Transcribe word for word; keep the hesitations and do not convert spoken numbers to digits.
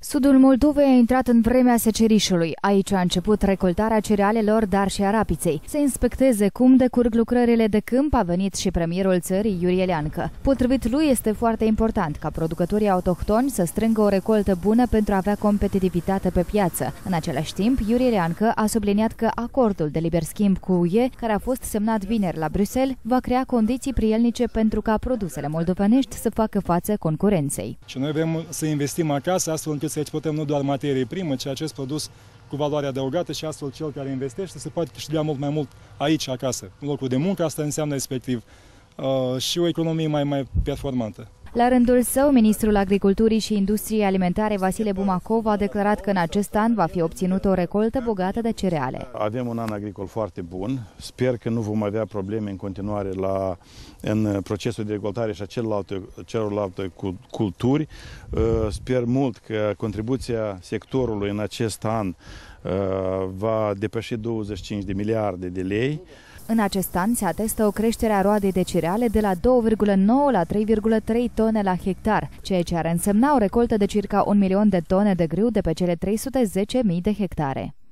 Sudul Moldovei a intrat în vremea secerișului. Aici a început recoltarea cerealelor, dar și a rapiței. Să inspecteze cum decurg lucrările de câmp a venit și premierul țării, Iurie Leancă. Potrivit lui, este foarte important ca producătorii autohtoni să strângă o recoltă bună pentru a avea competitivitate pe piață. În același timp, Iurie Leancă a subliniat că acordul de liber schimb cu U E, care a fost semnat vineri la Bruxelles, va crea condiții prielnice pentru ca produsele moldovenești să facă față concurenței. Și noi vrem să investim acasă, astfel încât să exportăm nu doar materie primă, ci acest produs cu valoare adăugată și astfel cel care investește se poate câștiga mult mai mult aici, acasă. În locul de muncă, asta înseamnă respectiv uh, și o economie mai, mai performantă. La rândul său, ministrul Agriculturii și Industriei Alimentare, Vasile Bumacov, a declarat că în acest an va fi obținută o recoltă bogată de cereale. Avem un an agricol foarte bun. Sper că nu vom avea probleme în continuare la, în procesul de recoltare și a celorlalte, celorlalte culturi. Sper mult că contribuția sectorului în acest an va depăși douăzeci și cinci de miliarde de lei. În acest an se atestă o creștere a roadei de cereale de la două virgulă nouă la trei virgulă trei tone la hectar, ceea ce ar însemna o recoltă de circa un milion de tone de grâu de pe cele trei sute zece mii de hectare.